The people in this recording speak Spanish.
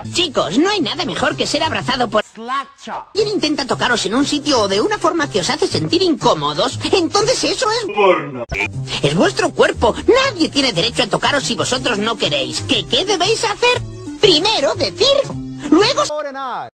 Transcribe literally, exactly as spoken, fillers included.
Chicos, no hay nada mejor que ser abrazado por... ¿Quién intenta tocaros en un sitio o de una forma que os hace sentir incómodos? Entonces eso es... porno. Es vuestro cuerpo. Nadie tiene derecho a tocaros si vosotros no queréis. ¿Qué, qué debéis hacer? Primero decir... Luego...